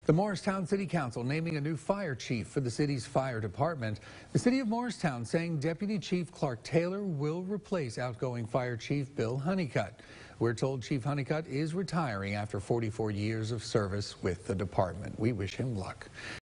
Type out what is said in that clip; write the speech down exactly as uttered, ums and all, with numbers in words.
The Morristown City Council naming a new fire chief for the city's fire department. The city of Morristown saying Deputy Chief Clark Taylor will replace outgoing Fire Chief Bill Honeycutt. We're told Chief Honeycutt is retiring after forty-four years of service with the department. We wish him luck.